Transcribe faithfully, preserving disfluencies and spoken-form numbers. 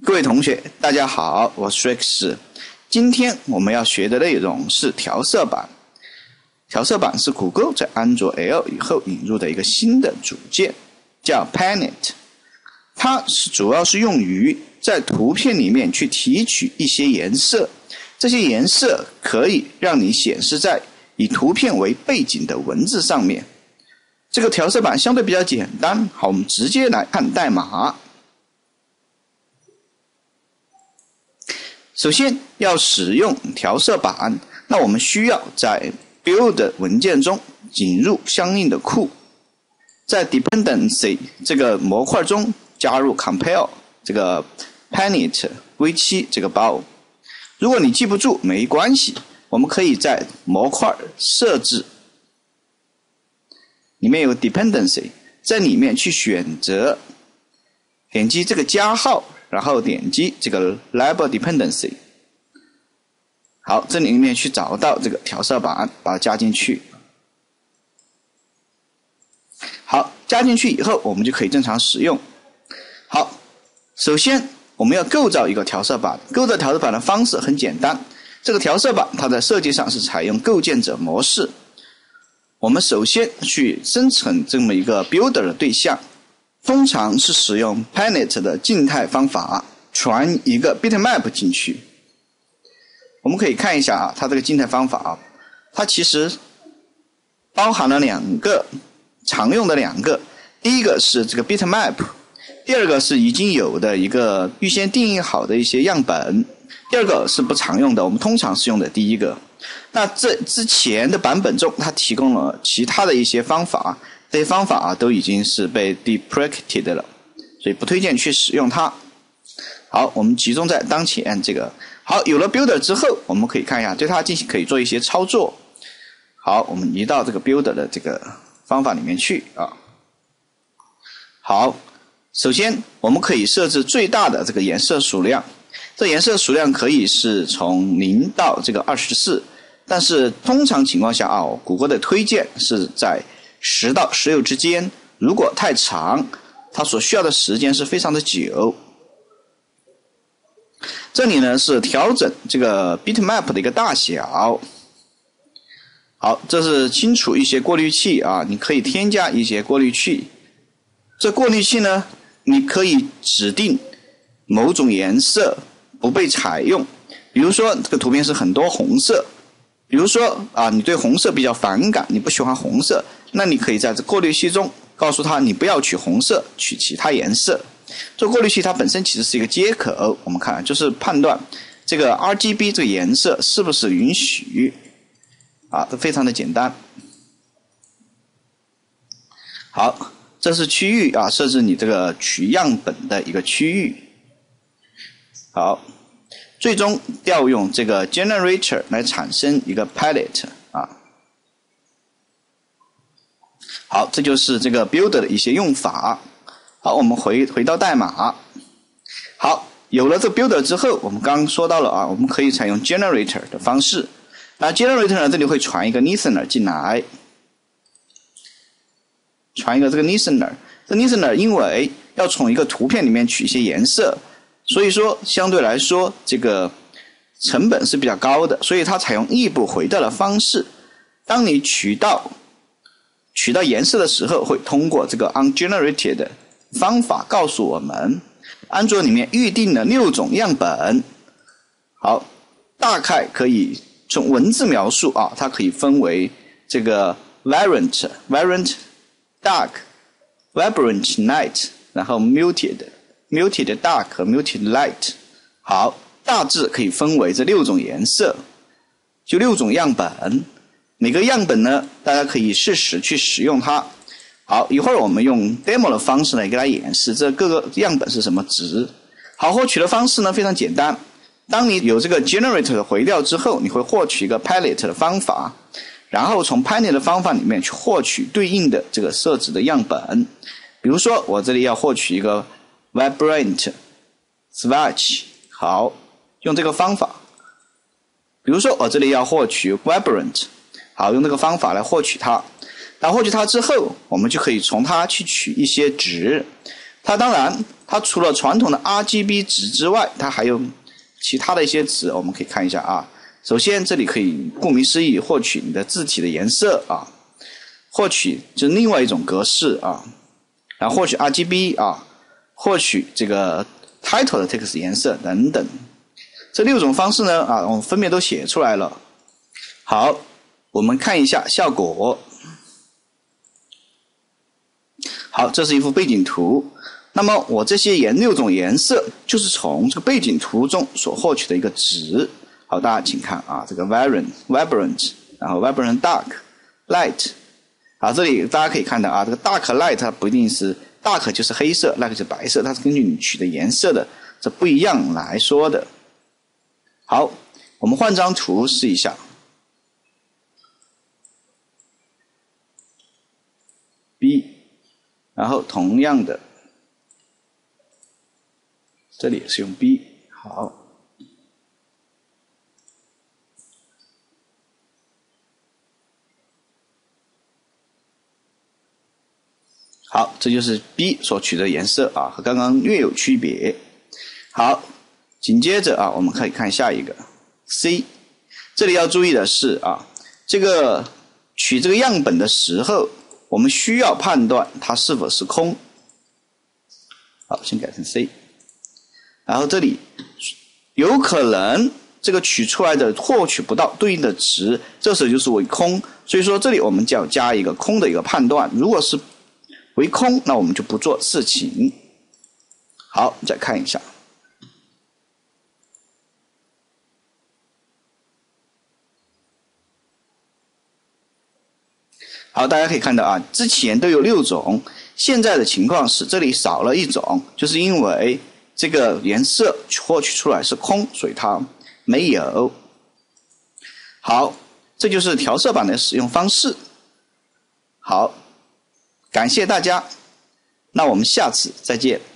各位同学，大家好，我是 Rex。今天我们要学的内容是调色板。调色板是谷歌在安卓 L 以后引入的一个新的组件，叫 Palette。它是主要是用于在图片里面去提取一些颜色，这些颜色可以让你显示在以图片为背景的文字上面。这个调色板相对比较简单，好，我们直接来看代码。首先要使用调色板，那我们需要在 Build 文件中引入相应的库，在 Dependency 这个模块中加入 Compile 这个 Palette V 七 这个包。如果你记不住没关系，我们可以在模块设置里面有个 Dependency， 在里面去选择，点击这个加号，然后点击这个 Label Dependency。好，这里面去找到这个调色板，把它加进去。好，加进去以后，我们就可以正常使用。好，首先我们要构造一个调色板。构造调色板的方式很简单，这个调色板它在设计上是采用构建者模式。我们首先去生成这么一个 Builder 的对象，通常是使用 Palette 的静态方法，传一个 Bitmap 进去。我们可以看一下啊，它这个静态方法啊，它其实包含了两个常用的两个，第一个是这个 Bitmap， 第二个是已经有的一个预先定义好的一些样本，第二个是不常用的，我们通常是用的第一个。那这之前的版本中，它提供了其他的一些方法，这些方法啊都已经是被 deprecated 了，所以不推荐去使用它。好，我们集中在当前这个。好，有了 Builder 之后，我们可以看一下，对它进行可以做一些操作。好，我们移到这个 Builder 的这个方法里面去啊。好，首先我们可以设置最大的这个颜色数量，这颜色数量可以是从零到这个二十四，但是通常情况下啊，谷歌的推荐是在十到十六之间，如果太长，它所需要的时间是非常的久。这里呢是调整这个 Bitmap 的一个大小。好，这是清除一些过滤器啊，你可以添加一些过滤器。这过滤器呢，你可以指定某种颜色不被采用，比如说这个图片是很多红色，比如说啊，你对红色比较反感，你不喜欢红色，那你可以在这过滤器中告诉它你不要取红色，取其他颜色。这过滤器它本身其实是一个接口，我们看就是判断这个 R G B 这个颜色是不是允许啊，这非常的简单。好，这是区域啊，设置你这个取样本的一个区域。好，最终调用这个 generator 来产生一个 palette 啊。好，这就是这个 builder 的一些用法。好，我们回回到代码。好，有了这 builder 之后，我们刚刚说到了啊，我们可以采用 generator 的方式。那 generator 呢，这里会传一个 listener 进来，传一个这个 listener。这 listener 因为要从一个图片里面取一些颜色，所以说相对来说这个成本是比较高的，所以它采用异步回调的方式。当你取到取到颜色的时候，会通过这个 ungenerated 方法告诉我们，安卓里面预定了六种样本。好，大概可以从文字描述啊，它可以分为这个 vibrant vibrant dark vibrant light， 然后 muted muted dark 和 muted light。好，大致可以分为这六种颜色，就六种样本。每个样本呢，大家可以适时去使用它。好，一会儿我们用 demo 的方式来给大家演示这各个样本是什么值。好，获取的方式呢非常简单。当你有这个 generate 的回调之后，你会获取一个 palette 的方法，然后从 palette 的方法里面去获取对应的这个设置的样本。比如说我这里要获取一个 vibrant swatch， 好，用这个方法。比如说我这里要获取 vibrant， 好，用这个方法来获取它。那获取它之后，我们就可以从它去取一些值。 它当然，它除了传统的 R G B 值之外，它还有其他的一些值，我们可以看一下啊。首先，这里可以顾名思义获取你的字体的颜色啊，获取就是另外一种格式啊，然后获取 R G B 啊，获取这个 title 的 text 颜色等等。这六种方式呢啊，我们分别都写出来了。好，我们看一下效果。好，这是一幅背景图。那么我这些颜六种颜色就是从这个背景图中所获取的一个值。好，大家请看啊，这个 vibrant vibrant， 然后 vibrant dark light。好，这里大家可以看到啊，这个 dark light 它不一定是 dark 就是黑色 ，light 就是白色，它是根据你取的颜色的这不一样来说的。好，我们换张图试一下。B， 然后同样的，这里也是用 B。好，好，这就是 B 所取的颜色啊，和刚刚略有区别。好，紧接着啊，我们可以看下一个 C。这里要注意的是啊，这个取这个样本的时候，我们需要判断它是否是空。好，先改成 C。然后这里有可能这个取出来的获取不到对应的值，这时候就是为空。所以说这里我们就要加一个空的一个判断。如果是为空，那我们就不做事情。好，再看一下。好，大家可以看到啊，之前都有六种，现在的情况是这里少了一种，就是因为这个颜色获取出来是空，所以它没有。好，这就是调色板的使用方式。好，感谢大家，那我们下次再见。